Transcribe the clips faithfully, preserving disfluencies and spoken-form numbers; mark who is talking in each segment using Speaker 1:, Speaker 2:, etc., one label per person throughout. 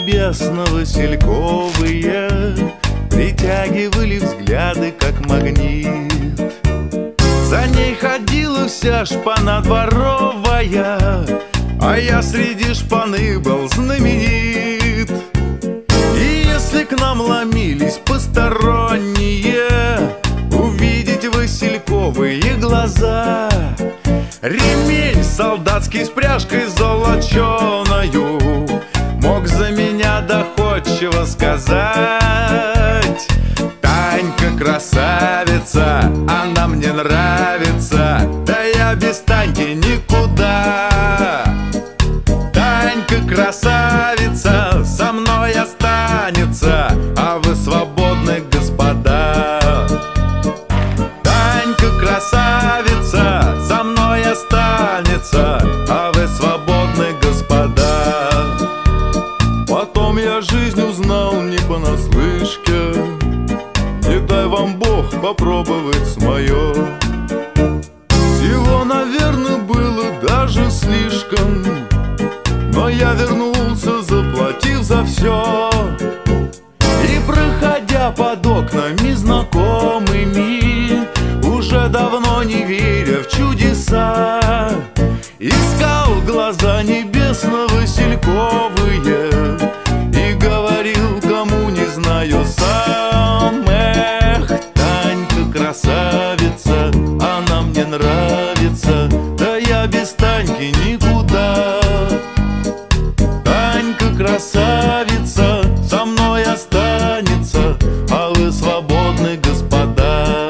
Speaker 1: небесно-васильковые притягивали взгляды, как магнит. За ней ходила вся шпана дворовая, а я среди шпаны был знаменит. И если к нам ломились посторонние, увидеть васильковые глаза, ремень солдатский с пряжкой золоченою мог за меня доходчиво сказать: Танька красавица, она мне нравится, да я без Таньки никуда. Танька красавица, со мной останется, а вы свободны, господа. Танька красавица, со мной останется, а вы свободны, господа. Потом я жизнь узнал не понаслышке, не дай вам Бог попробовать с моё. Всего, наверное, было даже слишком, но я вернулся, заплатив за все. И проходя под окнами знакомыми, уже давно не веря в чудеса, искал глаза небесно-васильковые и говорил, кому не знаю сам: эх, Танька красавица, она мне нравится, да я без Таньки никуда. Танька красавица, со мной останется, а вы свободны, господа.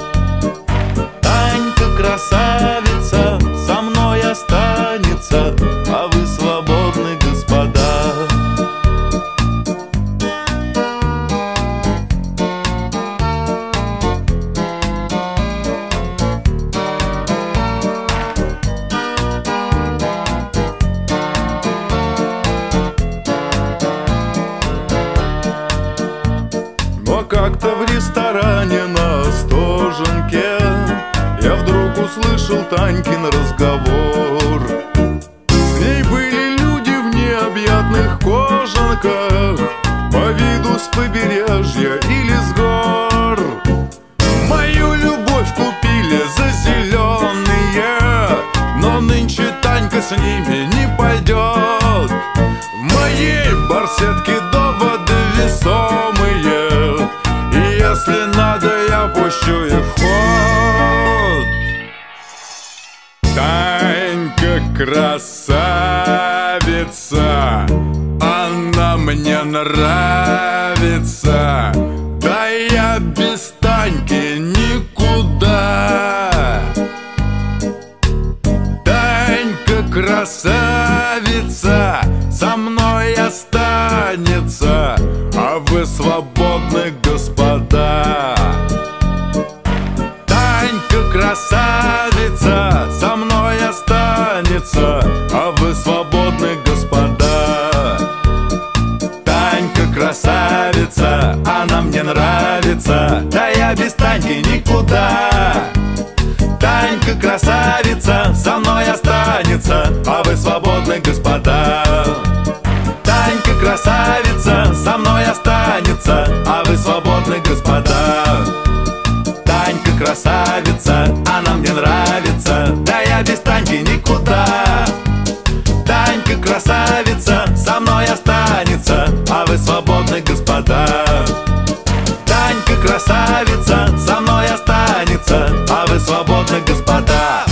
Speaker 1: Танька красавица, со мной останется, а вы свободны, господа. Как-то в ресторане на Остоженке я вдруг услышал Танькин разговор. С ней были люди в необъятных кожанках, по виду с побережья или с гор. Мою любовь купили за зеленые, но нынче Танька с ними не пойдет. В моей барсетке доводы весомые, если надо, я пущу их в ход. Танька красавица, она мне нравится, да я без Таньки никуда. Танька красавица, со мной останется, а вы свободны, господа. Танька красавица, со мной останется, а вы свободны, господа. Танька красавица, она мне нравится, да я без Таньки никуда. Танька красавица, со мной останется, а вы свободны, господа. Танька красавица, со мной останется, а вы свободны, господа. Танька красавица, она мне нравится, да я без Таньки никуда. Танька красавица, со мной останется, а вы свободны, господа. Танька красавица, со мной останется, а вы свободны, господа.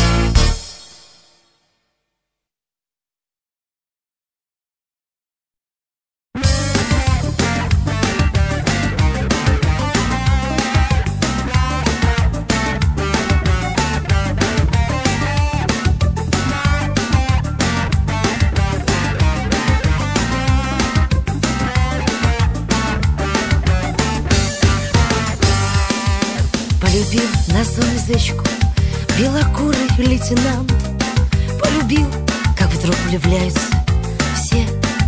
Speaker 2: Полюбил на солнышечку белокурый лейтенант, полюбил, как вдруг влюбляются все.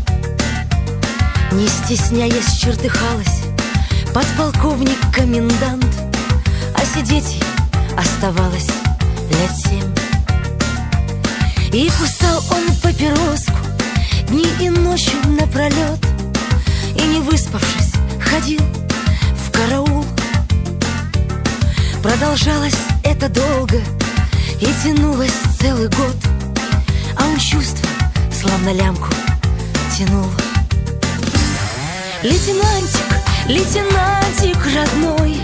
Speaker 2: Не стесняясь, чертыхалась подполковник-комендант, а сидеть ей оставалось лет семь. И кусал он папироску дни и ночи напролет, не выспавшись, ходил в караул. Продолжалось это долго и тянулось целый год, а он чувства словно лямку тянул. Лейтенантик, лейтенантик родной,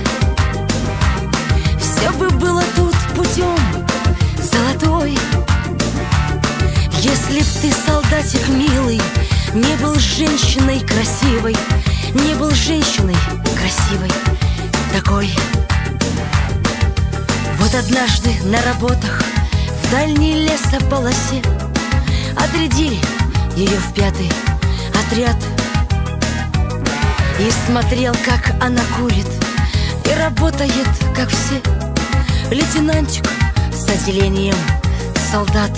Speaker 2: все бы было тут путем золотой, если б ты, солдатик милый, не был женщиной красивой, не был женщиной красивой такой. Вот однажды на работах в дальней лесополосе отрядили ее в пятый отряд. И смотрел, как она курит и работает, как все. Лейтенантик с отделением солдат.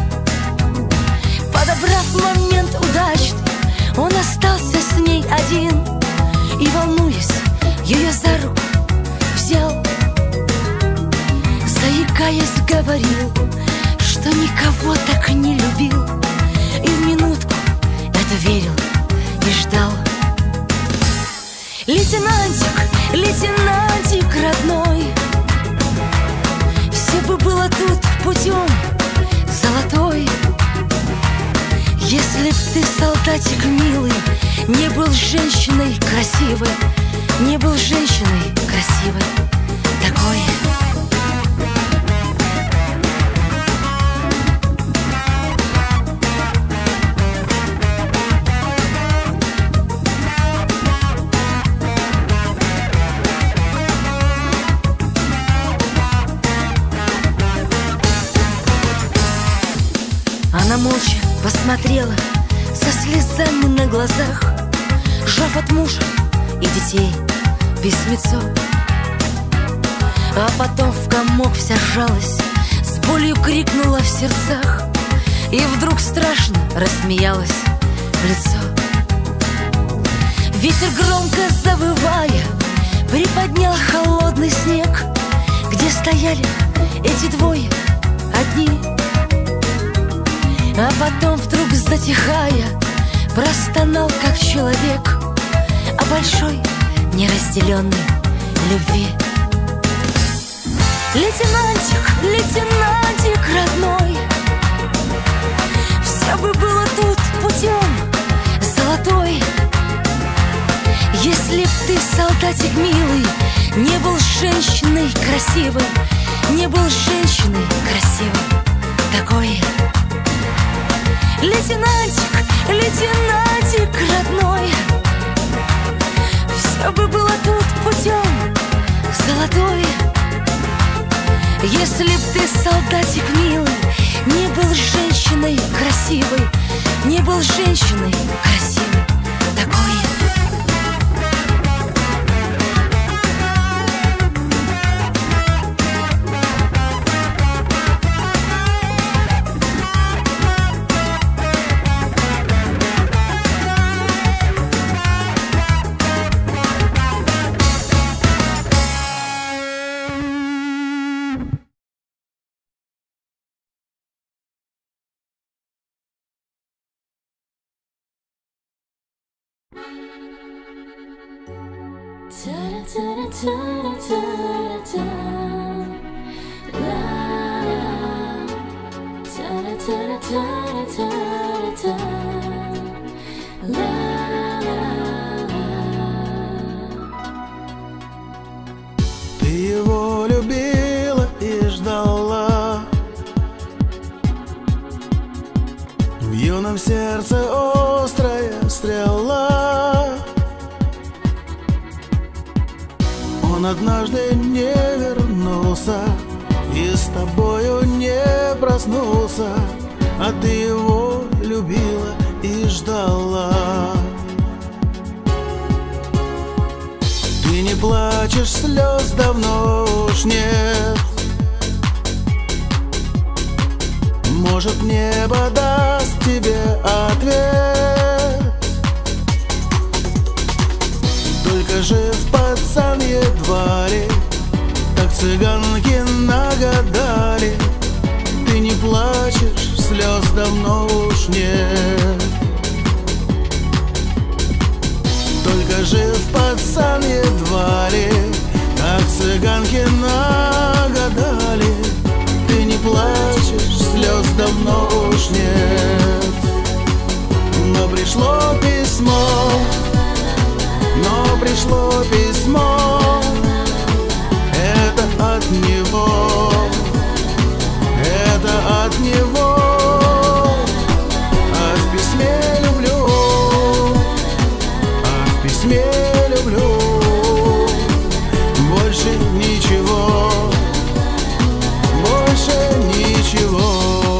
Speaker 2: Подобрав момент удачный, он остался с ней один и, волнуясь, ее за руку взял. Заикаясь, говорил, что никого так не любил, и в минутку это верил и ждал. Лейтенантик, лейтенантик родной, все бы было тут путем золотой, если б ты, солдатик милый, не был женщиной красивой, не был женщиной красивой такой. Она молча посмотрела со слезами на глазах, сжав от мужа и детей письмецо. А потом в комок вся сжалась, с болью крикнула в сердцах и вдруг страшно рассмеялась в лицо. Ветер, громко завывая, приподнял холодный снег, где стояли эти двое одни. А потом вдруг, затихая, простонал, как человек, о большой неразделенной любви. Лейтенантик, лейтенантик родной, все бы было тут путем золотой, если б ты, солдатик милый, не был женщиной красивой, не был женщиной красивой такой. Лейтенантик, лейтенантик родной, все бы было тут путем золотой, если б ты, солдатик милый, не был женщиной красивой, не был женщиной красивой такой.
Speaker 3: Ты его любила и ждала, в юном сердце острая стрела. Он однажды не вернулся и с тобою не проснулся, а ты его любила и ждала. Ты не плачешь, слез давно уж нет. Может, небо даст тебе ответ. Только жив пацан едва ли, так цыганки нагадали. Ты не плачешь, слез давно уж нет. Только жив пацан едва ли, как цыганки нагадали. Ты не плачешь, слез давно уж нет. Но пришло письмо, но пришло письмо. Это от него, это от него. А в письме люблю, а в письме люблю. Больше ничего, больше ничего.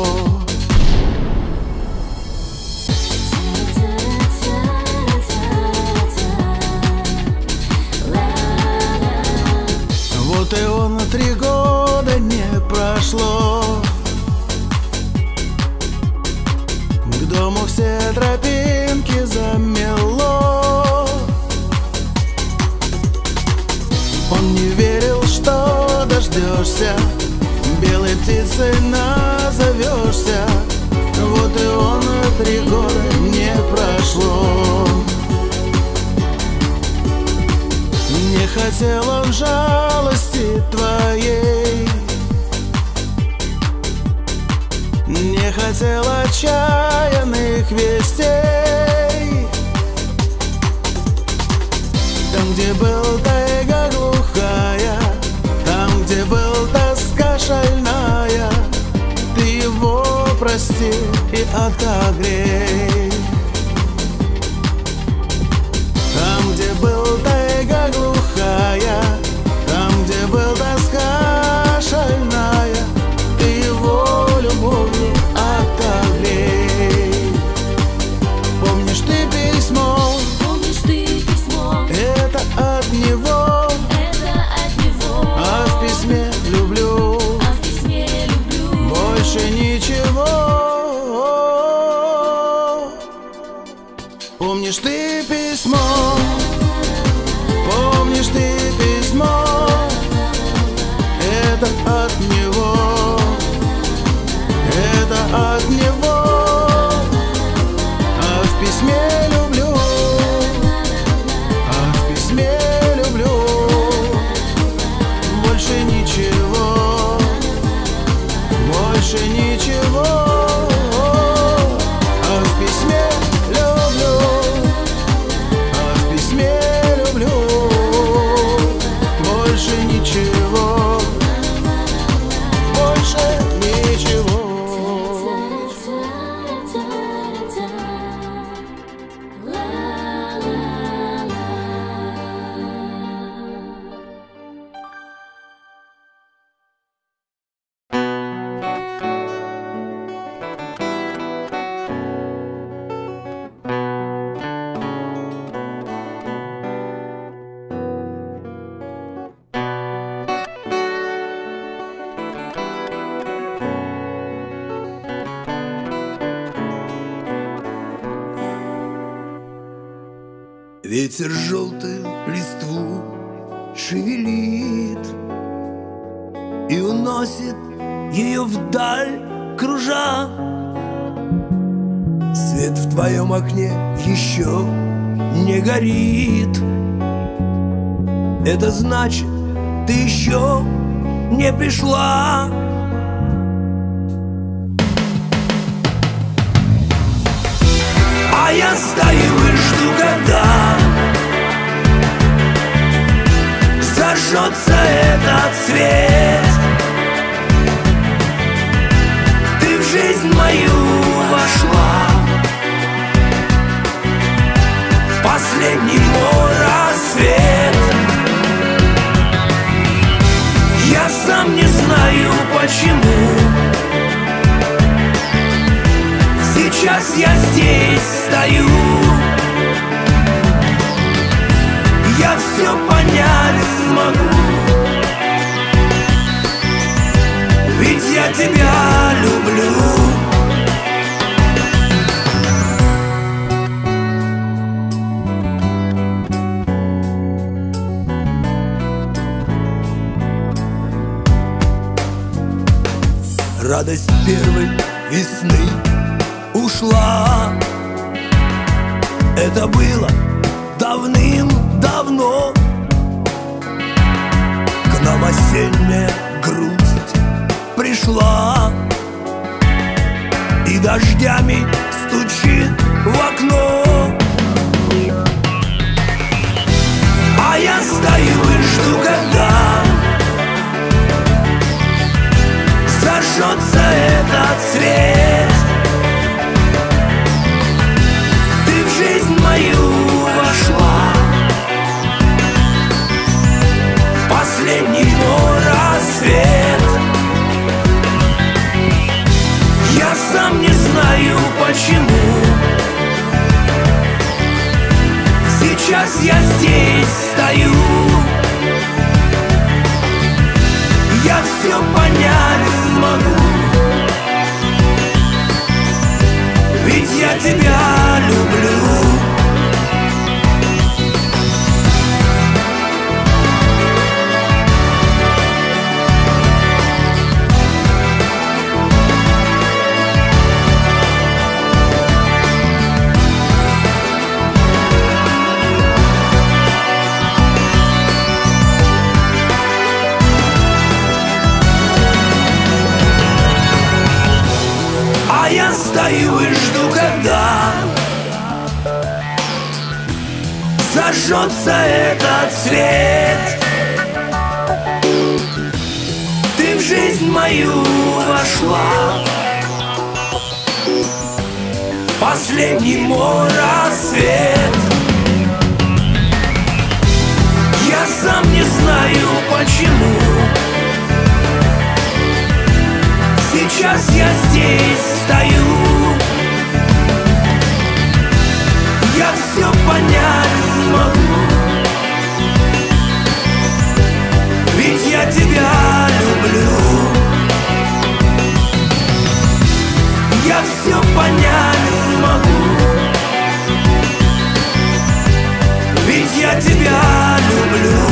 Speaker 3: Вот и он, три года не прошло. К дому все тропинки замело. Он не верил, что дождешься, белой птицей назовешься. Вот и он, три года не прошло. Не хотел он жалости твоей, не хотел отчаянных вестей. Там, где был тайга глухая, там, где был тоска шальная, ты его прости и отогрей. Там, где был тайга глухая, там, где был тоска шальная, ты его любовью отогрей. Помнишь ты письмо?
Speaker 2: Помнишь ты письмо?
Speaker 3: Это от него,
Speaker 2: Это от него.
Speaker 3: а в письме люблю,
Speaker 2: А в письме люблю.
Speaker 3: больше ничего. Помнишь ты письмо? Помнишь ты письмо? Это от него, это от него. А в письме люблю, а в письме люблю. Больше ничего, больше ничего. А в письме люблю, а в письме люблю. Больше ничего, больше ничего.
Speaker 4: Ветер желтую листву шевелит и уносит ее вдаль, кружа. Свет в твоем окне еще не горит. Это значит, ты еще не пришла. А я стою и жду, когда зажжется этот свет. Ты в жизнь мою вошла, в последний мой рассвет. Я сам не знаю почему. Сейчас я здесь стою. Я все понять смогу, ведь я тебя люблю. Радость первой весны ушла. Это было давным-давно к нам осенняя грусть пришла и дождями стучит в окно. А я стою и жду, когда зажжется этот свет. Ты в жизнь мою вошла, в последний мой рассвет. Я сам не знаю почему сейчас я здесь стою. Я все понять смогу, ведь я тебя люблю. Стою и жду, когда зажжется этот свет. Ты в жизнь мою вошла, в последний мой рассвет. Я сам не знаю почему сейчас я здесь стою. Я все понять смогу, ведь я тебя люблю. Я все понять смогу, ведь я тебя люблю.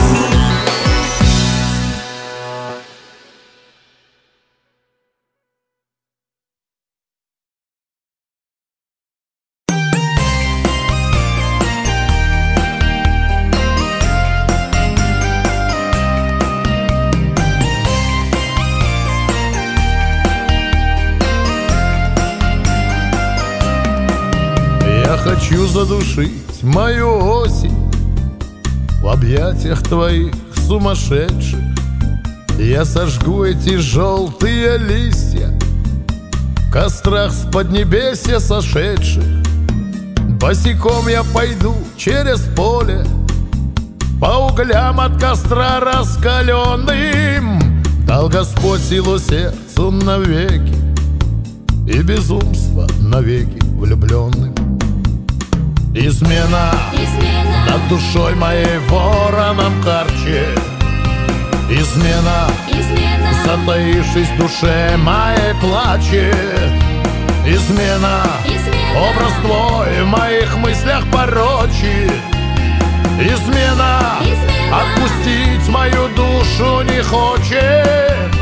Speaker 5: Хочу задушить мою осень в объятиях твоих сумасшедших. Я сожгу эти желтые листья в кострах с поднебесья сошедших. Босиком я пойду через поле по углям от костра раскаленным. Дал Господь силу сердцу навеки и безумство навеки влюбленным. Измена, Измена над душой моей вороном харче. Измена, Измена затаившись в душе моей плачет. Измена, Измена образ твой в моих мыслях порочит. Измена, Измена отпустить мою душу не хочет.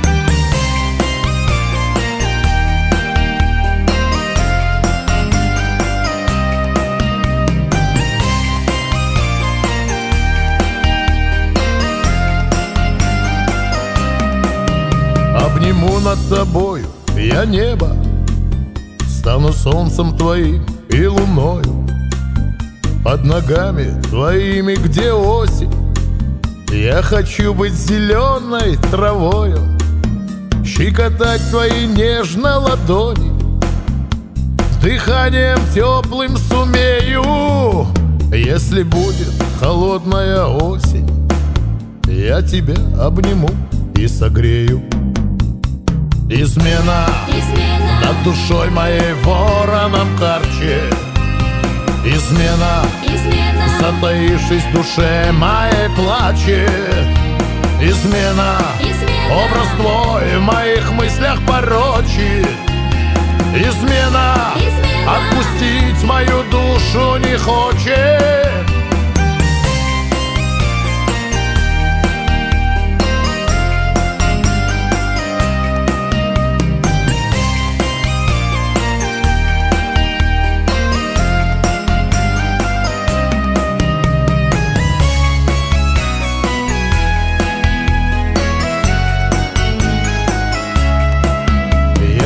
Speaker 5: Обниму над тобою я небо, стану солнцем твоим и луною. Под ногами твоими, где осень, я хочу быть зеленой травою. Щекотать твои нежно ладони, дыханием теплым сумею. Если будет холодная осень, я тебя обниму и согрею. Измена, Измена над душой моей вороном харче. Измена, Измена затаившись в душе моей плачет. Измена, Измена образ твой в моих мыслях порочит. Измена, Измена отпустить мою душу не хочет.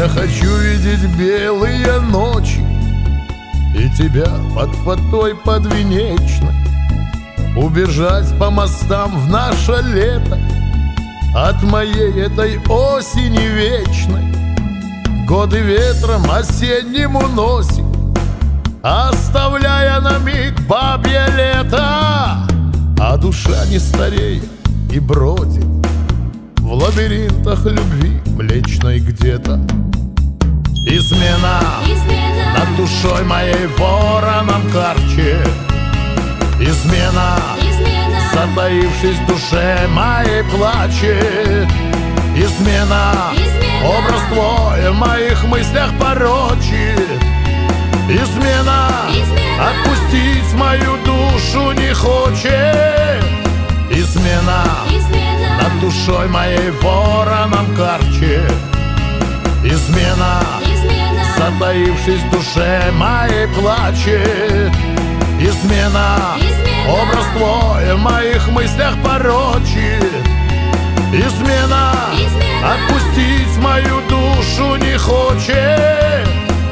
Speaker 5: Я хочу видеть белые ночи и тебя под фатой подвенечной, убежать по мостам в наше лето от моей этой осени вечной. Годы ветром осенним уносит, оставляя на миг бабье лето, а душа не стареет и бродит в лабиринтах любви млечной где-то. Измена,
Speaker 6: Измена
Speaker 5: над душой моей вороном карчет. Измена,
Speaker 6: Измена
Speaker 5: затаившись в душе моей плачет. Измена,
Speaker 6: Измена
Speaker 5: образ твой в моих мыслях порочит. Измена,
Speaker 6: Измена
Speaker 5: отпустить мою душу не хочет. Измена,
Speaker 6: Измена
Speaker 5: над душой моей вороном карчет. Измена,
Speaker 6: Измена
Speaker 5: затаившись в душе моей плачет. Измена,
Speaker 6: Измена
Speaker 5: образ твой в моих мыслях порочит. Измена,
Speaker 6: Измена
Speaker 5: отпустить мою душу не хочет.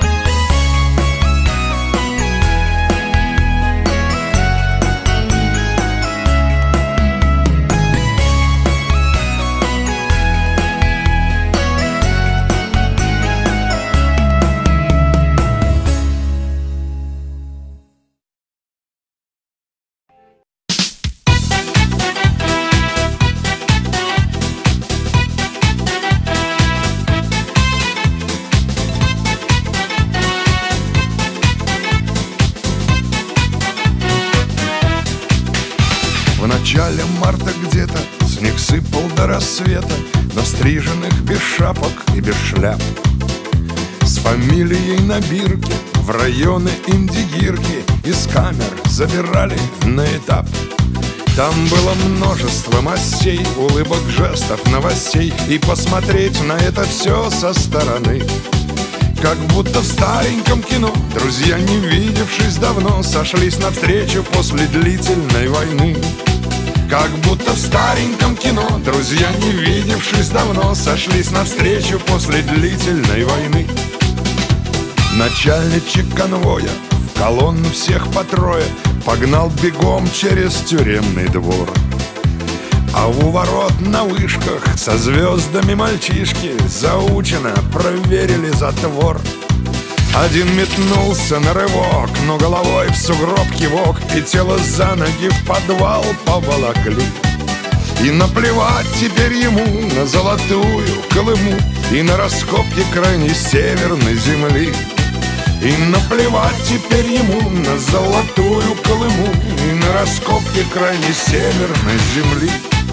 Speaker 1: В начале марта где-то снег сыпал до рассвета на стриженных без шапок и без шляп. С фамилией на бирке в районы Индигирки из камер забирали на этап. Там было множество мастей, улыбок, жестов, новостей, и посмотреть на это все со стороны, как будто в стареньком кино друзья, не видевшись давно, сошлись навстречу после длительной войны. Как будто в стареньком кино друзья, не видевшись давно, сошлись навстречу после длительной войны. Начальничек конвоя в колонну всех по трое погнал бегом через тюремный двор. А у ворот на вышках со звездами мальчишки заучено проверили затвор. Один метнулся на рывок, но головой в сугроб кивок, и тело за ноги в подвал поволокли. И наплевать теперь ему на золотую Колыму и на раскопки крайней северной земли. И наплевать теперь ему на золотую Колыму и на раскопки крайней северной земли.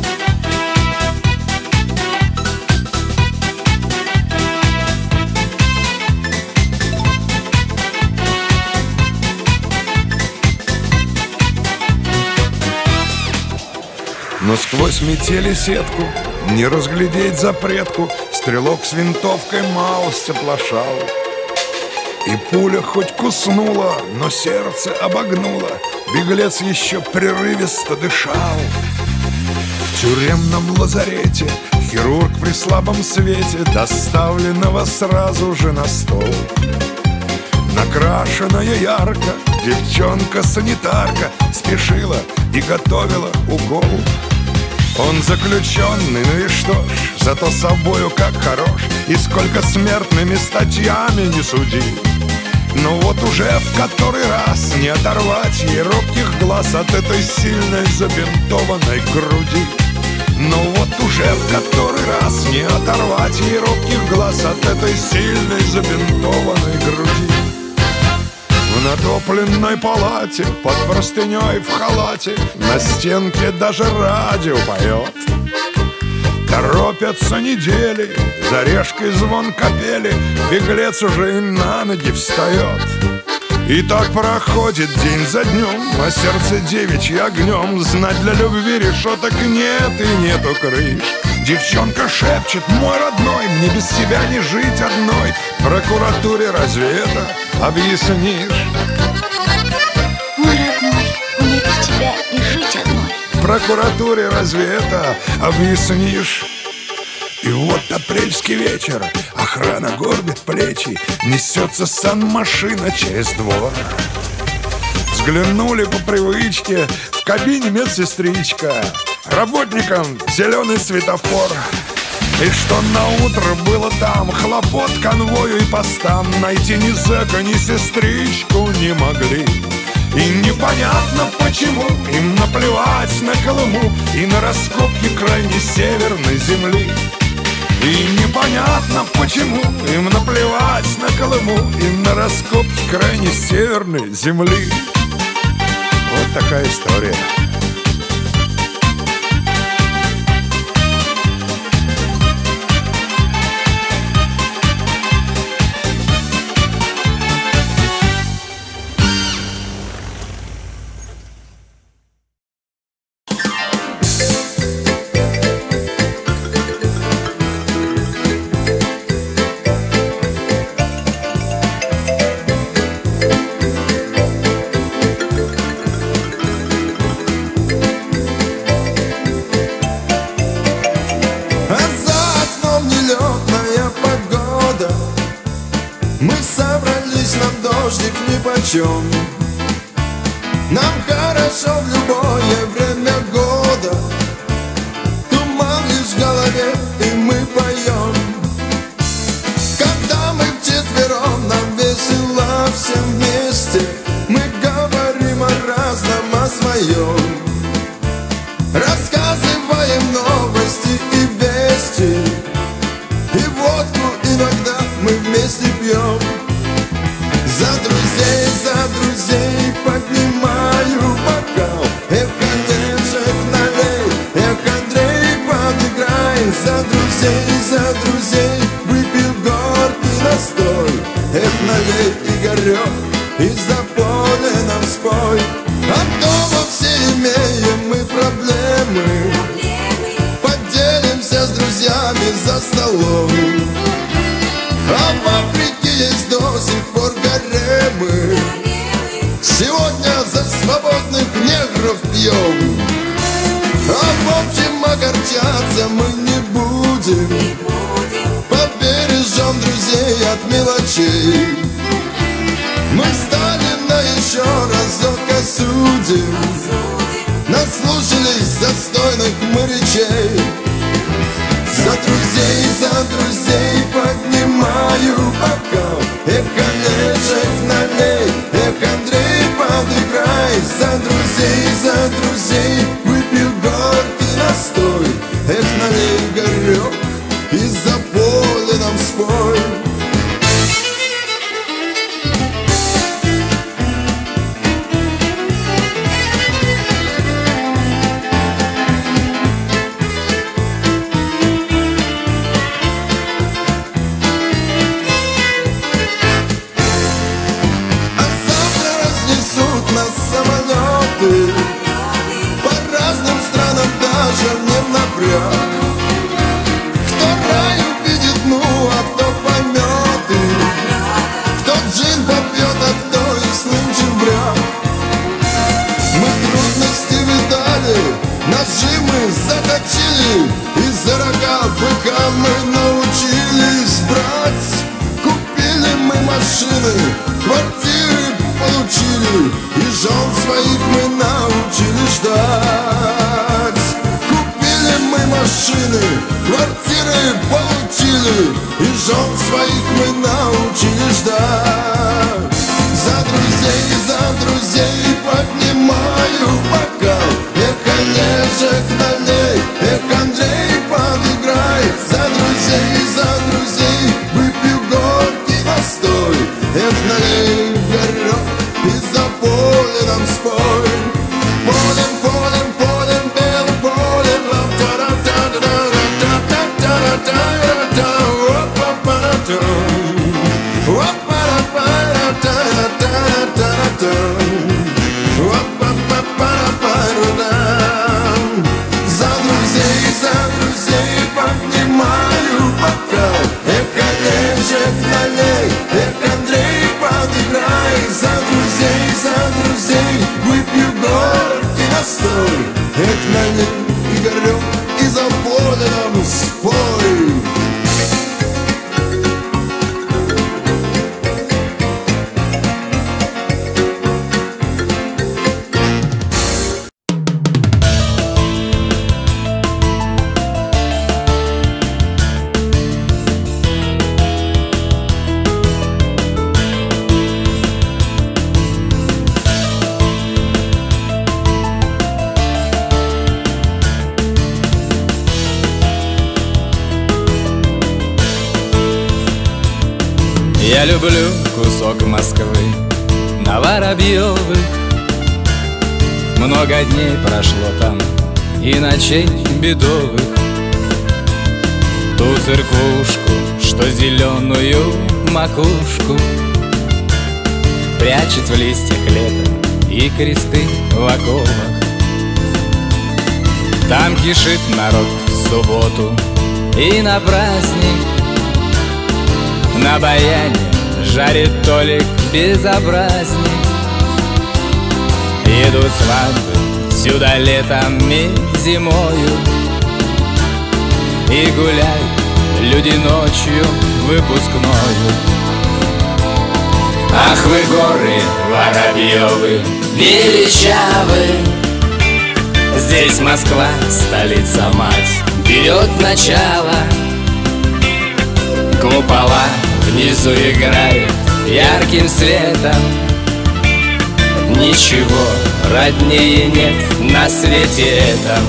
Speaker 1: Но сквозь метели сетку не разглядеть запретку. Стрелок с винтовкой малость оплошал, и пуля хоть куснула, но сердце обогнуло. Беглец еще прерывисто дышал. В тюремном лазарете хирург при слабом свете доставленного сразу же на стол. Накрашенная ярко девчонка-санитарка спешила и готовила укол. Он заключенный, ну и что ж, зато собою как хорош, и сколько смертными статьями не суди. Но вот уже в который раз не оторвать ей робких глаз от этой сильной забинтованной груди. Но вот уже в который раз не оторвать ей робких глаз от этой сильной забинтованной груди. В натопленной палате, под простыней в халате, на стенке даже радио поет. Торопятся недели, за решкой звон капели, беглец уже и на ноги встает. И так проходит день за днем, а сердце девичье огнем. Знать для любви решеток нет и нету крыш. Девчонка шепчет: мой родной, мне без тебя не жить одной. Прокуратуре разве это объяснишь?
Speaker 6: Мой родной, мне без тебя не жить одной.
Speaker 1: Прокуратуре разве это объяснишь? И вот апрельский вечер, охрана горбит плечи, несется санмашина через двор. Взглянули по привычке, в кабине медсестричка, работникам зеленый светофор. И что на утро было там, хлопот конвою и постам, найти ни зэка, ни сестричку не могли. И непонятно почему им наплевать на Колыму и на раскопки крайне северной земли. И непонятно почему им наплевать на Колыму и на раскопки крайне северной земли. Вот такая история.
Speaker 3: Нам хорошо в любое время года, туман лишь в голове, и мы поем. Когда мы вчетвером, нам весело всем вместе, мы говорим о разном, о своем, рассказываем новости и вести, и водку иногда мы вместе пьем. За друзей, за друзей поднимаю бокал. Эх, Олежек, налей, эх, Андрей, подыграй. За друзей, за друзей выпил горький настой. Эх, налей, Игорек, и за поле нам спой. От дома все имеем мы проблемы, поделимся с друзьями за столом. А в Африке есть до сих пор гаремы. Сегодня за свободных негров пьем. А в общем огорчаться мы не будем, побережем друзей от мелочей. Мы Сталина еще разок осудим, наслушались застойных мы речей. За друзей, за друзей поднимаю бокал. Эх, Олежек, налей, эх, Андрей, подыграй. За друзей, за друзей выпил горький настой. Эх, налей, Игорек, и за поле нам спой. Кто рай увидит, ну, а кто пометы, кто джин попьет, а кто и слынчив брак. Мы трудности видали, нажимы заточили, и за рога быка мы научились брать. Купили мы машины, квартиры получили, и жен своих мы научились ждать. Машины, квартиры получили, и жен своих мы научились ждать. За друзей, за друзей поднимаю бокал. Эх, Олежек, налей, эх, Андрей, подыграй. За друзей, за друзей выпью горький настой. Эх, налей, Игорек, и за поле нам спой. Полем, полем, полем, белым полем, What
Speaker 7: Я люблю кусок Москвы на Воробьевых. Много дней прошло там и ночей бедовых. Ту церквушку, что зеленую макушку прячет в листьях лета и кресты в оковах. Там кишит народ в субботу и на праздник. На баяне жарит Толик безобразник. Едут свадьбы сюда летом и зимою, и гуляют люди ночью выпускною. Ах вы горы Воробьевы, величавы! Здесь Москва, столица мать, берет начало. Купола внизу играют ярким светом. Ничего роднее нет на свете этом.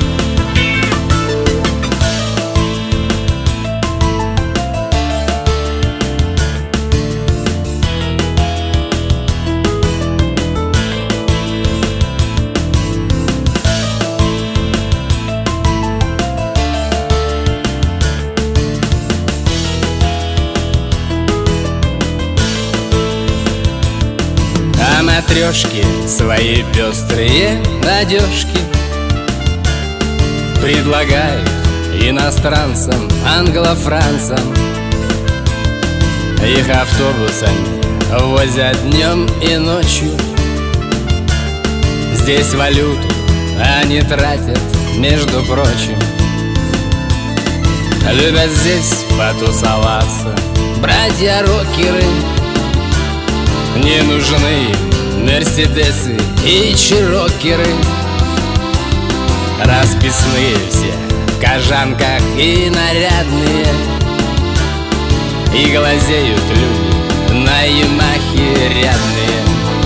Speaker 7: Матрешки свои пестрые одежки предлагают иностранцам, англофранцам. Их автобусами возят днем и ночью. Здесь валюту они тратят, между прочим. Любят здесь потусоваться братья-рокеры. Не нужны им мерседесы и черокеры. Расписные все в кожанках и нарядные. И глазеют люди на Ямахе рядные.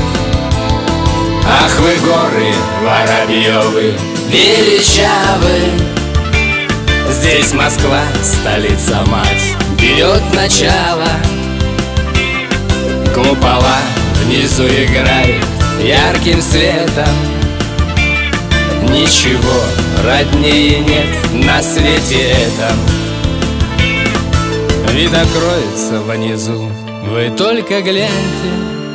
Speaker 7: Ах вы горы Воробьевы, величавы! Здесь Москва, столица мать, берет начало. Купола внизу играют ярким светом. Ничего роднее нет на свете этом. Вид откроется внизу, вы только гляньте.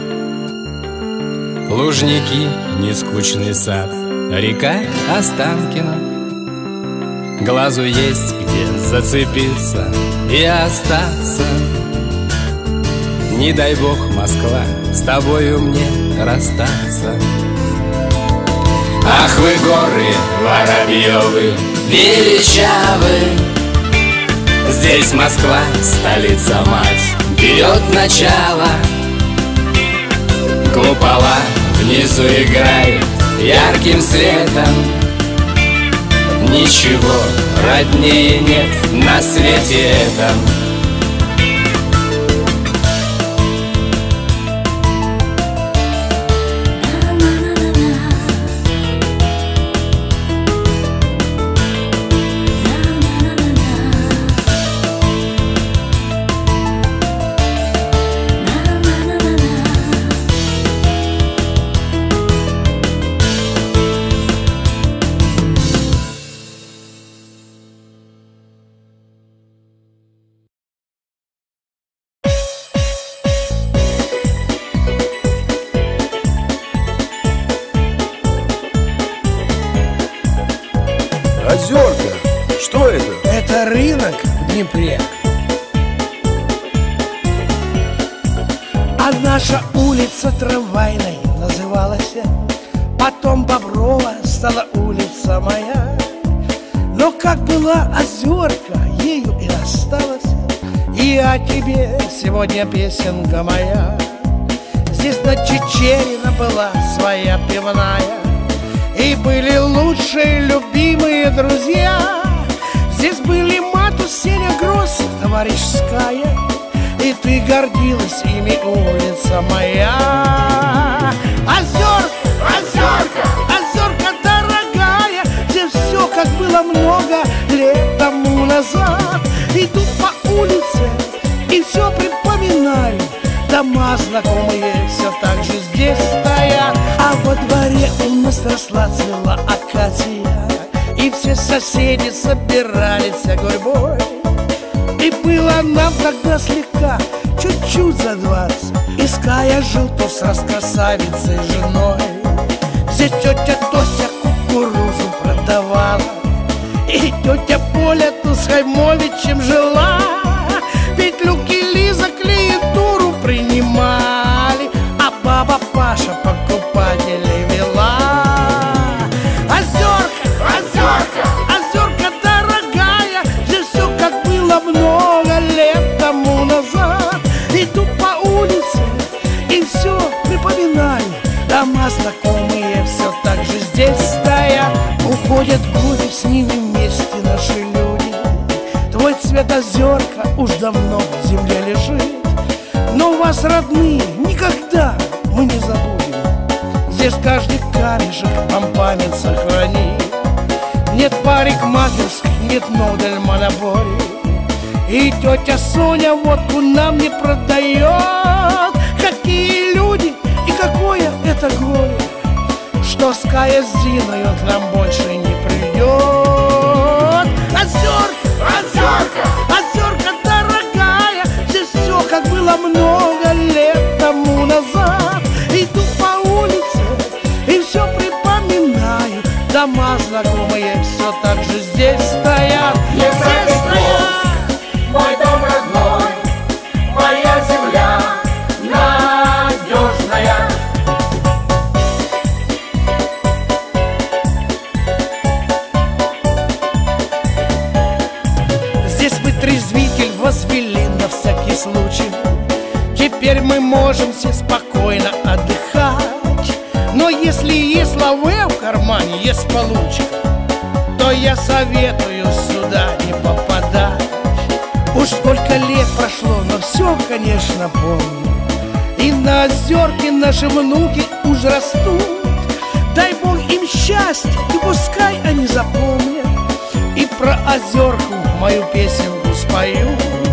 Speaker 7: Лужники, нескучный сад, река Останкино. Глазу есть где зацепиться и остаться. Не дай бог, Москва, с тобою мне расстаться. Ах вы горы Воробьевы, величавы! Здесь Москва, столица мать, берет начало. Купола внизу играют ярким светом. Ничего роднее нет на свете этом.
Speaker 4: Озерка, что это? Это рынок в Днепре. А наша улица трамвайной называлась. Потом Боброва стала улица моя. Но как была Озерка, ею и осталась. И о тебе сегодня песенка моя. Здесь на Чечерина была своя пивная. И были лучшие любимые друзья. Здесь были Матус, Сеня Гросс, товарищеская. И ты гордилась ими, улица моя. Озерка, Озерка, Озерка дорогая. Здесь все как было много лет тому назад. Иду по улице и все припоминаю. знакомые все так же здесь стоят. А во дворе у нас росла, цвела акация, и все соседи собирались гурьбой. И было нам тогда слегка, чуть-чуть за двадцать. Иская жил туз с красавицей женой. Здесь тетя Тося кукурузу продавала, и тетя Поля тут с Хаймовичем жила. Ведь Люк и Лиза клиентуру принимали, а баба Паша покупателей вела. Озерка, озерка, озерка дорогая, здесь все как было много лет тому назад. Иду по улице и все припоминаю, дома знакомые все так же здесь стоят. Уходят в годы, с ними вместе наши люди. Твой цвет озерка уж давно в земле лежит, но вас, родные, никогда мы не забудем. Здесь каждый камешек вам память сохранит. Нет парикмахерских, нет модель монобори, и тетя Соня водку нам не продает. Какие люди и какое это горе, что с Кая с Зиною к нам больше не придет. Озерка, озерка, озерка дорогая, здесь все как было много лет тому назад. Иду по улице и все припоминаю, дома знакомые все так же здесь стоят. Здесь стоят.
Speaker 5: Мой дом родной, моя земля надежная.
Speaker 4: Здесь мы трезвитель возвели на всякий случай. Теперь мы можем все спокойно отдыхать. Но если есть лавэ в кармане, есть получка, то я советую сюда не попадать. Уж сколько лет прошло, но все, конечно, помню. И на озерке наши внуки уж растут. Дай Бог им счастья, и пускай они запомнят, и про озерку мою песенку спою.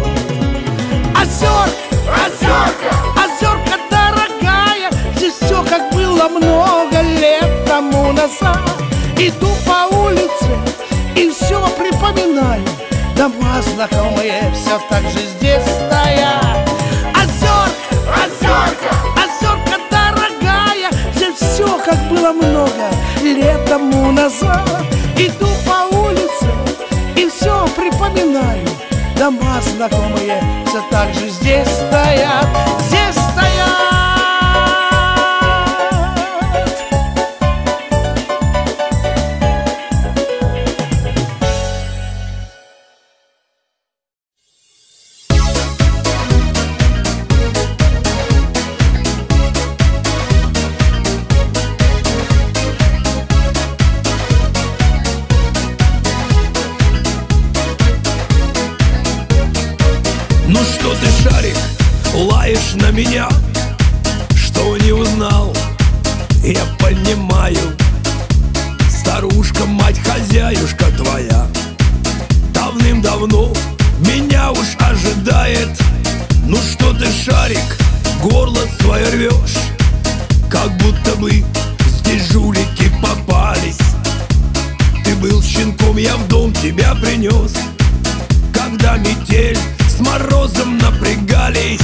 Speaker 4: Озерка, озерка, озерка дорогая, здесь все как было много лет тому назад. Иду по улице и все припоминаю, дома знакомые все так же здесь стоят. Озерка, озерка, озерка дорогая, здесь все как было много лет тому назад. Иду по улице и все припоминаю, дома знакомые все так же здесь стоят. Здесь стоят.
Speaker 8: Ну что ты, шарик, лаешь на меня, что не узнал? Я понимаю, старушка, мать-хозяюшка твоя давным-давно меня уж ожидает. Ну что ты, шарик, горло свое рвешь, как будто бы здесь жулики попались. Ты был щенком, я в дом тебя принес, когда метель с морозом напрягались.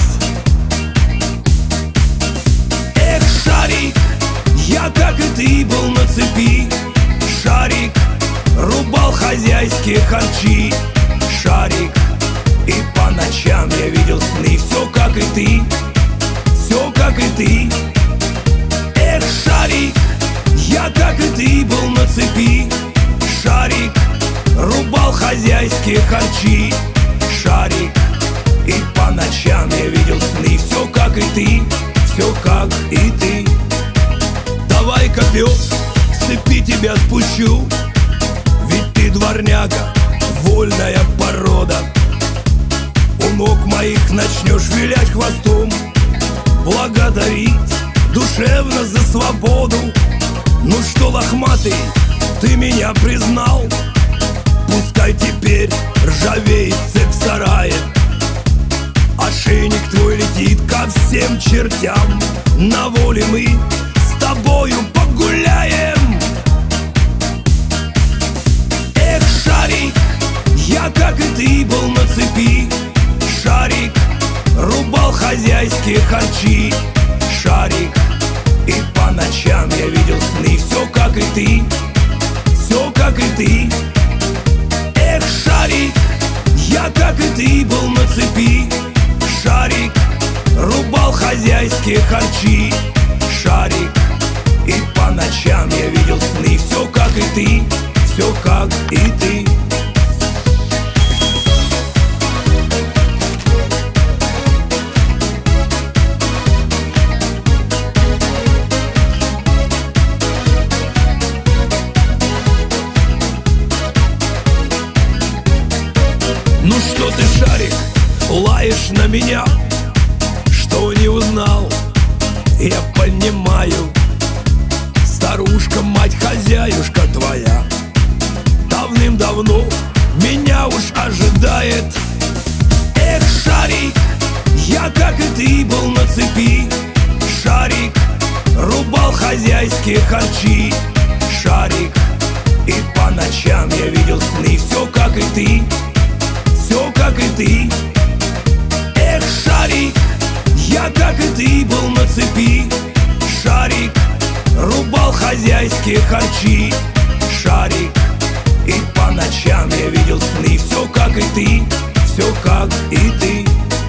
Speaker 8: Эх, шарик, я, как и ты, был на цепи. Шарик, рубал хозяйские харчи. Шарик, и по ночам я видел сны. Все, как и ты, все, как и ты. Эх, шарик, я, как и ты, был на цепи. Шарик, рубал хозяйские харчи. Шарик, и по ночам я видел сны. Все, как и ты, все, как и ты. Давай-ка, пес, с цепи тебя спущу, ведь ты дворняга, вольная порода. У ног моих начнешь вилять хвостом, благодарить душевно за свободу. Ну что, лохматый, ты меня признал? Пускай теперь ржавеет цепь в сарае, ошейник твой летит ко всем чертям. чертям. На воле мы с тобою погуляем. Эх, шарик, я, как и ты, был на цепи. Шарик, рубал хозяйские харчи. Шарик, и по ночам я видел сны. Все, как и ты, все, как и ты. Эх, шарик, я, как и ты, был на цепи. Шарик, рубал хозяйские харчи. Шарик, и по ночам я видел сны. Все, как и ты, все, как и ты. Ну что ты, шарик, лаешь на меня? Что не узнал? Я понимаю, старушка, мать-хозяюшка твоя давным-давно меня уж ожидает. Эх, шарик, я, как и ты, был на цепи. Шарик, рубал хозяйские харчи. Шарик, и по ночам я видел сны. Все, как и ты, все, как и ты. Эх, шарик, я, как и ты, был на цепи. Шарик, рубал хозяйские харчи. Шарик, и по ночам я видел сны. Все, как и ты, все, как и ты.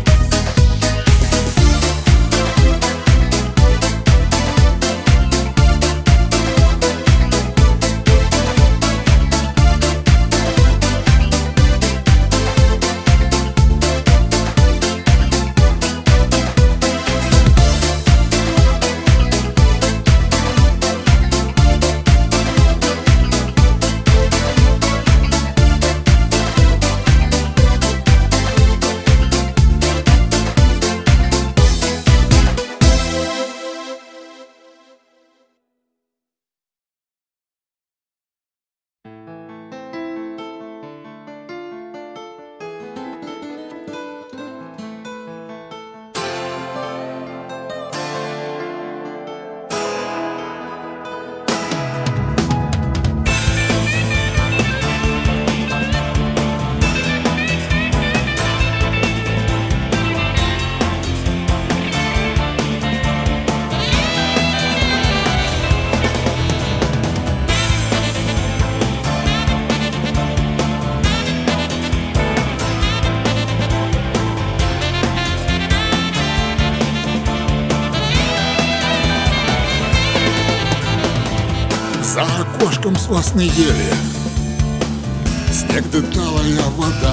Speaker 1: За окошком сосны ели, снег да талая вода.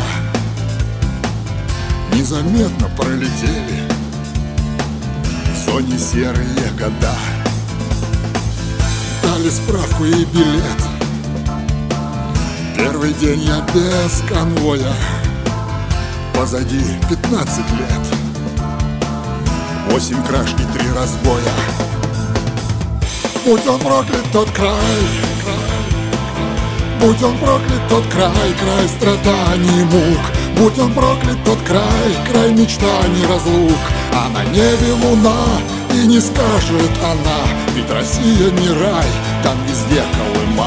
Speaker 1: Незаметно пролетели в зоне серые года. Дали справку и билет. Первый день я без конвоя. Позади пятнадцать лет. Восемь краж и три разбоя. Будь он проклят тот край, будь он проклят тот край, край страданий и мук. Будь он проклят тот край, край мечтаний, разлук. А на небе луна, и не скажет она, ведь Россия не рай, там везде Колыма.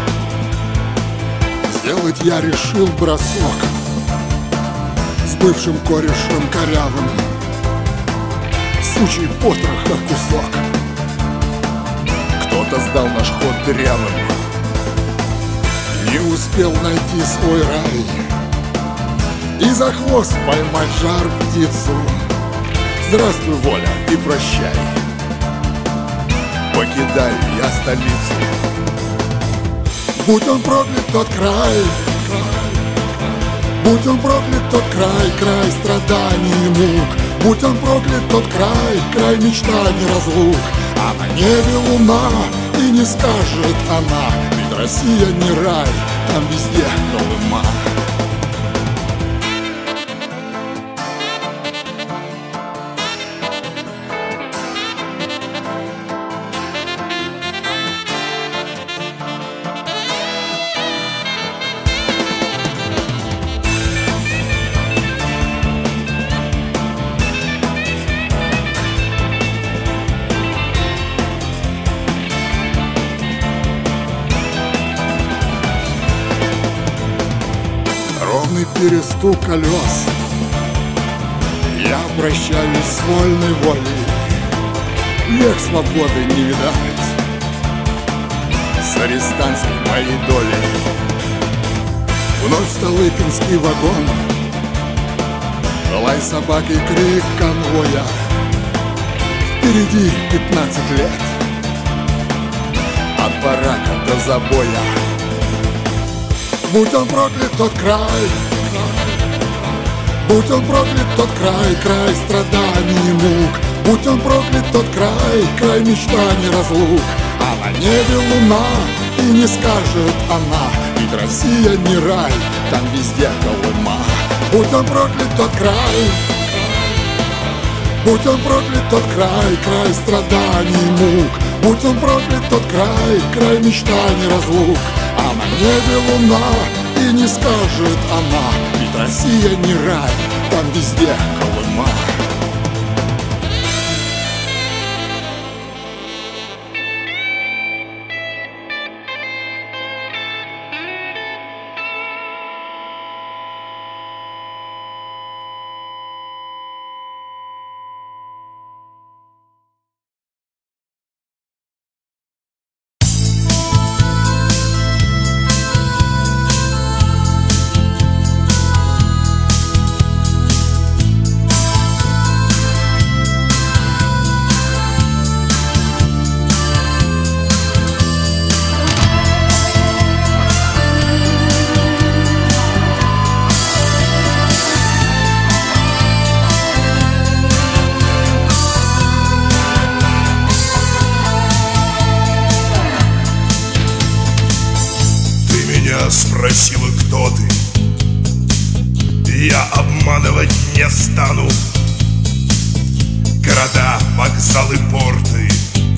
Speaker 1: Сделать я решил бросок с бывшим корешем корявым, сучий потроха кусок. Кто-то сдал наш ход дырявым, не успел найти свой рай и за хвост поймать жар птицу. Здравствуй, воля, и прощай, покидаю я столицу. Будь он проклят тот край, будь он проклят тот край, край страданий и мук. Будь он проклят тот край, край мечтаний, разлук. А на небе луна, и не скажет она, ведь Россия не рай, там везде Колыма. ровный перестук колес. Я прощаюсь с вольной волей, век свободы не видать с арестантской моей долей. Вновь Столыпинский вагон, лай собаки, крик конвоя. Впереди пятнадцать лет от барака до забоя. Будь он проклят тот край, будь он проклят тот край, край страданий и мук. Будь он проклят тот край, край мечтаний, разлук. А на небе луна, и не скажет она, ведь Россия не рай, там везде Колыма. Будь он проклят тот край, будь он проклят тот край, край страданий и мук. Будь он проклят тот край, край мечтаний, разлук. А на небе луна, и не скажет она, ведь Россия не рай, там везде Колыма.
Speaker 3: Спросила, кто ты? Я обманывать не стану. Города, вокзалы, порты,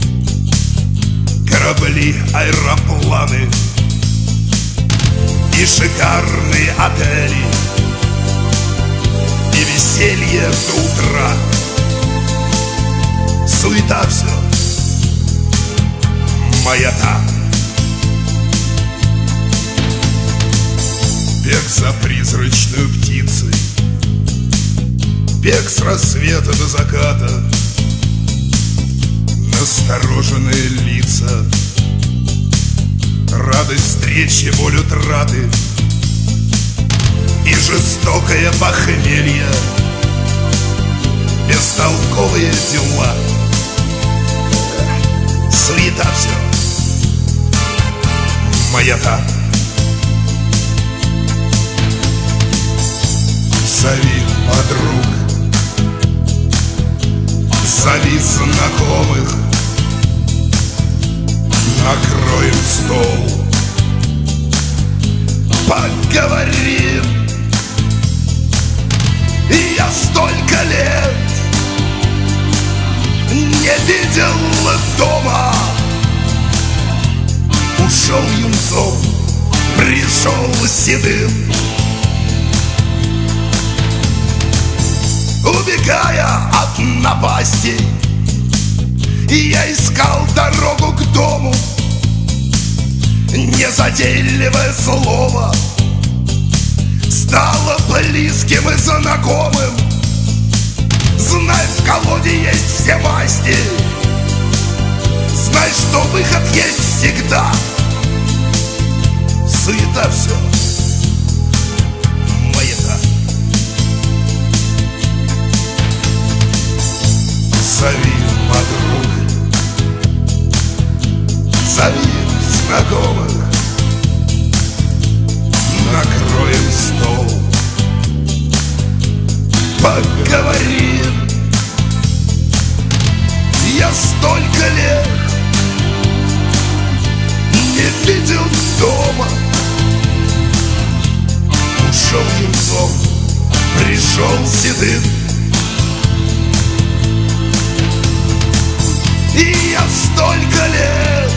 Speaker 3: корабли, аэропланы и шикарные отели, и веселье до утра. Суета все, маята. Бег за призрачную птицей, бег с рассвета до заката. Настороженные лица, радость встречи, боль утраты и жестокое похмелье, бестолковые дела. Суета все, маята. Зови подруг, зови знакомых, накроем стол, поговорим. И я столько лет не видел дома. Ушел юнцом, пришел седым, убегая от напасти. И я искал дорогу к дому, незатейливое слово стало близким и знакомым. Знай, в колоде есть все масти, знай, что выход есть всегда. Суета все, маята. Зови подруг, зови знакомых, накроем стол, поговорим. Я столько лет не видел дома. Ушел юнцом, пришел седым, и я столько лет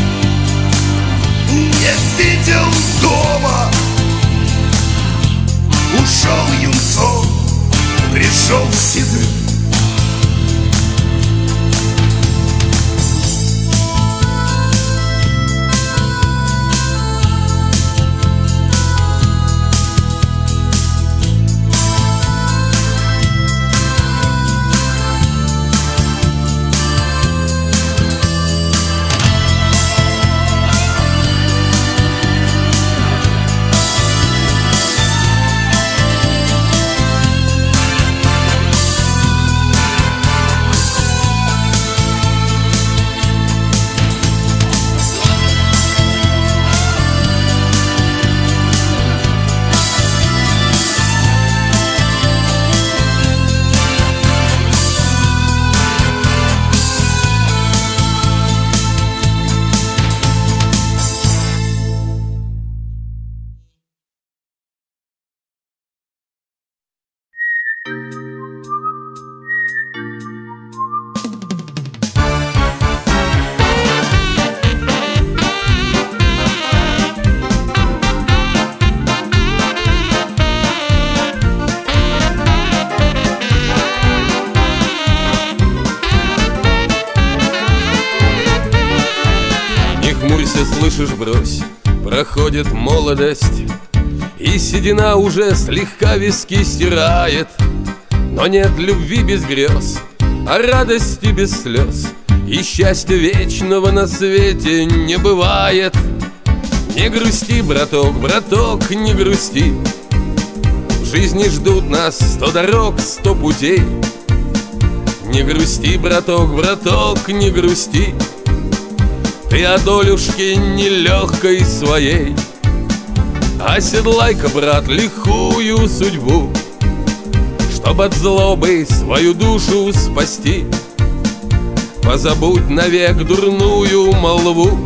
Speaker 3: не видел дома. Ушел юнцом, пришел седым.
Speaker 9: Слышишь, брось, проходит молодость, и седина уже слегка виски стирает. Но нет любви без грез, а радости без слез, и счастья вечного на свете не бывает. Не грусти, браток, браток, не грусти. В жизни ждут нас сто дорог, сто путей. Не грусти, браток, браток, не грусти. Ты о долюшке нелегкой своей оседлай-ка, брат, лихую судьбу, чтоб от злобы свою душу спасти. Позабудь навек дурную молву.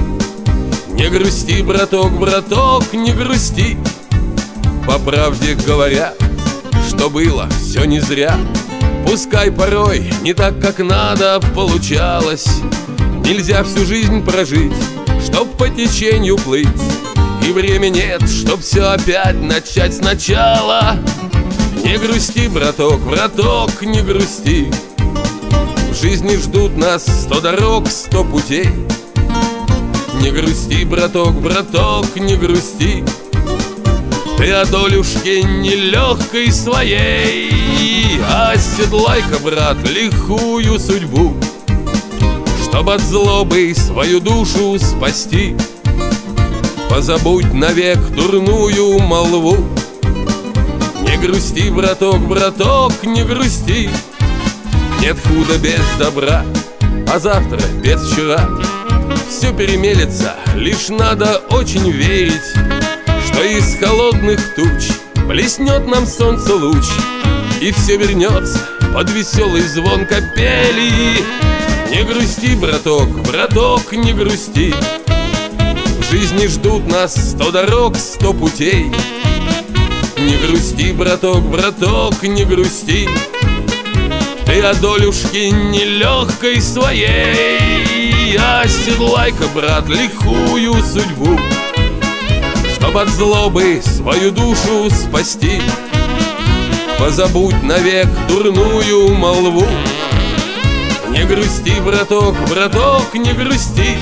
Speaker 9: Не грусти, браток, браток, не грусти. По правде говоря, что было, все не зря. Пускай порой не так, как надо получалось. Нельзя всю жизнь прожить, чтоб по течению плыть, и времени нет, чтоб все опять начать сначала. Не грусти, браток, браток, не грусти. В жизни ждут нас сто дорог, сто путей. Не грусти, браток, браток, не грусти. Ты о долюшке нелегкой своей оседлай-ка, брат, лихую судьбу, чтоб от злобы свою душу спасти. Позабудь навек дурную молву. Не грусти, браток, браток, не грусти. Нет худа без добра, а завтра без вчера. Все перемелется, лишь надо очень верить, что из холодных туч блеснет нам солнце луч, и все вернется под веселый звон капели. Не грусти, браток, браток, не грусти. В жизни ждут нас сто дорог, сто путей. Не грусти, браток, браток, не грусти. Ты о долюшке нелегкой своей оседлай-ка, брат, лихую судьбу, чтоб от злобы свою душу спасти. Позабудь навек дурную молву. Не грусти, браток, браток, не грусти.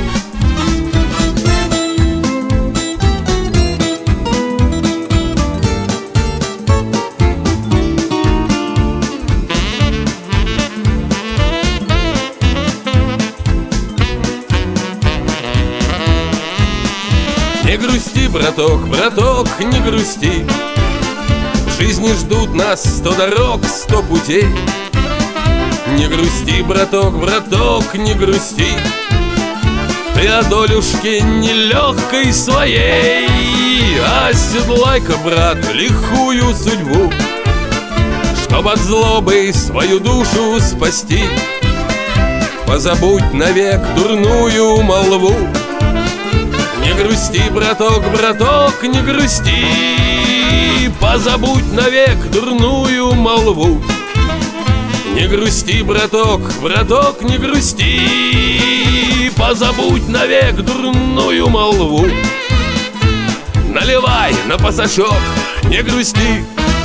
Speaker 9: Не грусти, браток, браток, не грусти. В жизни ждут нас сто дорог, сто путей. Не грусти, браток, браток, не грусти. Ты о долюшке нелегкой своей оседлай-ка, брат, лихую судьбу, чтоб от злобы свою душу спасти. Позабудь навек дурную молву. Не грусти, браток, браток, не грусти. Позабудь навек дурную молву. Не грусти, браток, браток, не грусти. Позабудь навек дурную молву. Наливай на пасашок, не грусти.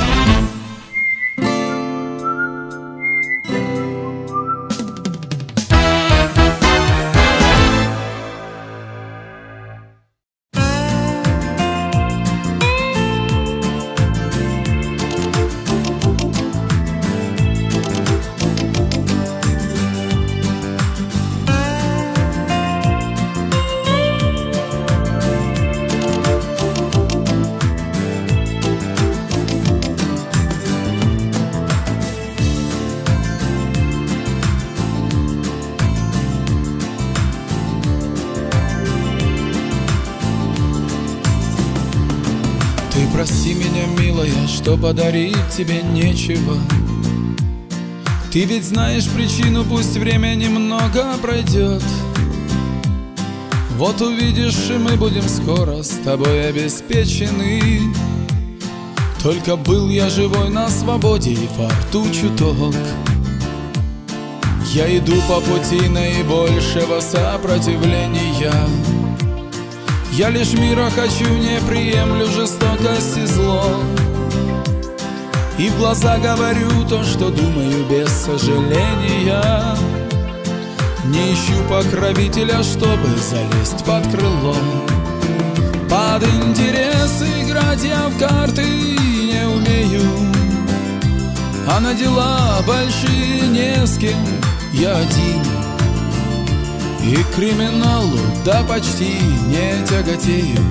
Speaker 10: Прости меня, милая, что подарить тебе нечего. Ты ведь знаешь причину, пусть время немного пройдет. Вот увидишь, и мы будем скоро с тобой обеспечены. Только был я живой на свободе и во рту чуток. Я иду по пути наибольшего сопротивления. Я лишь мира хочу, не приемлю жестокость и зло. И в глаза говорю то, что думаю без сожаления. Не ищу покровителя, чтобы залезть под крыло. Под интерес играть я в карты не умею, а на дела большие не с кем, я один. И к криминалу да почти не тяготею,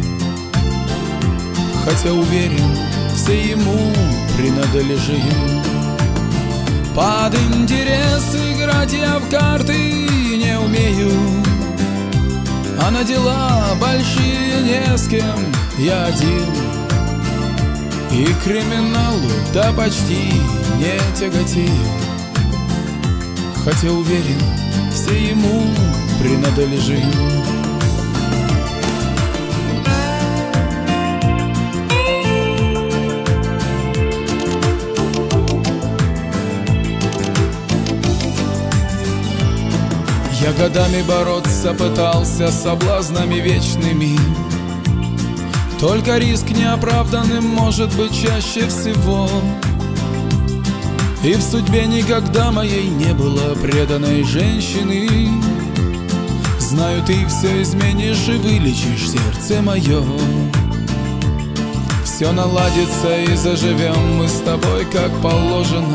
Speaker 10: хотя уверен, все ему принадлежим. Под интерес играть я в карты не умею, а на дела большие не с кем, я один. И к криминалу да почти не тяготею, хотя уверен, все ему принадлежим. Я годами бороться пытался с соблазнами вечными. Только риск неоправданным может быть чаще всего. И в судьбе никогда моей не было преданной женщины. Знаю, ты все изменишь и вылечишь сердце мое. Все наладится и заживем мы с тобой как положено.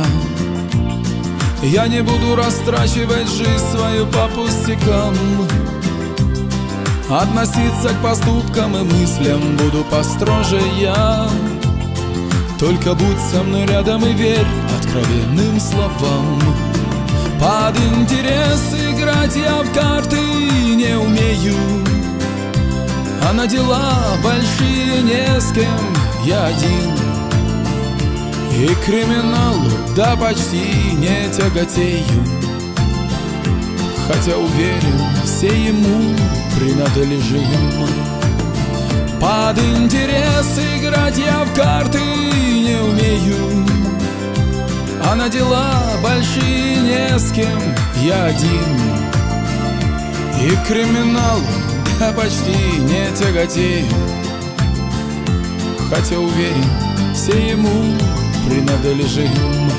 Speaker 10: Я не буду растрачивать жизнь свою по пустякам. Относиться к поступкам и мыслям буду построже я. Только будь со мной рядом и верь откровенным словам. Под интерес играть я в карты не умею, а на дела большие не с кем, я один. И к криминалу да почти не тяготею, хотя уверен, все ему принадлежим. Под интерес играть я в карты не умею, а на дела большие не с кем, я один. И к криминалу да почти не тяготею, хотя уверен, все ему принадлежим.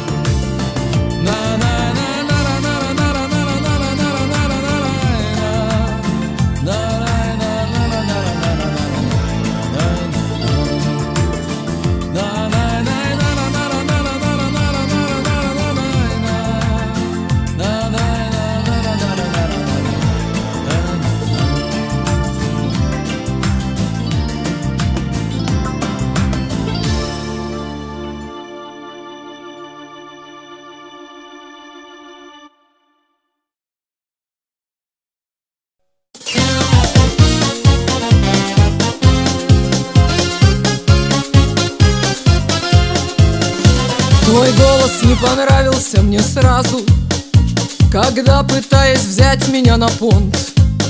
Speaker 11: Твой голос не понравился мне сразу, когда, пытаясь взять меня на понт,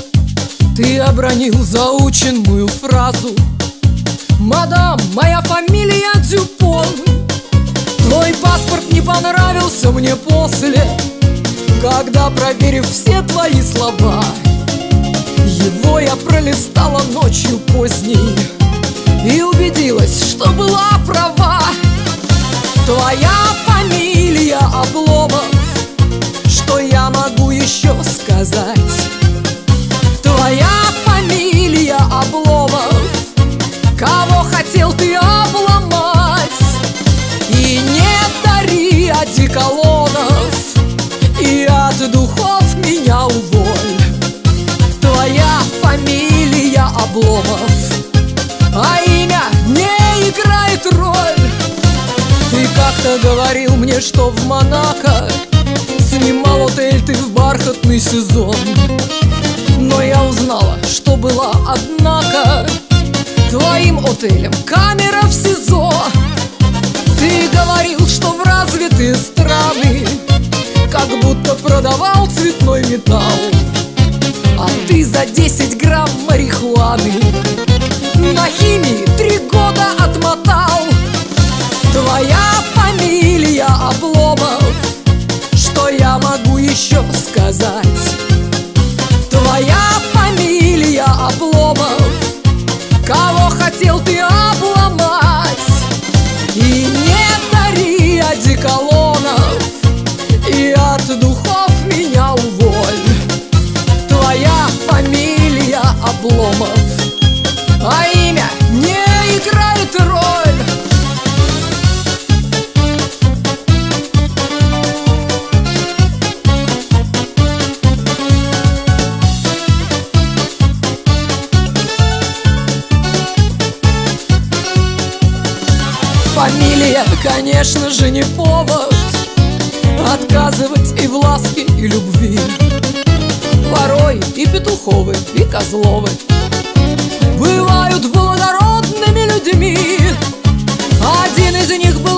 Speaker 11: ты обронил заученную фразу: «Мадам, моя фамилия Дюпон». Твой паспорт не понравился мне после, когда, проверив все твои слова, его я пролистала ночью поздней и убедилась, что была права. Твоя фамилия Обломов, что я могу еще сказать? Твоя фамилия Обломов, кого хотел ты обломать? И не дари одеколонов, и от духов меня уволь. Твоя фамилия Обломов, а имя не играет роль. Ты как-то говорил мне, что в Монако снимал отель ты в бархатный сезон. Но я узнала, что была, однако, твоим отелем камера в СИЗО. Ты говорил, что в развитые страны как будто продавал цветной металл, а ты за десять грамм марихуаны на химии три года отмотал. Твоя фамилия Обломов, что я могу еще сказать? Твоя фамилия Обломов, кого хотел ты обломать? И не дари одеколонов, и от духов меня уволь. Твоя фамилия Обломов, а имя не играет роль. Фамилия, конечно же, не повод отказывать и в ласке, и любви. Порой и Петуховы, и Козловы бывают благородными людьми. Один из них был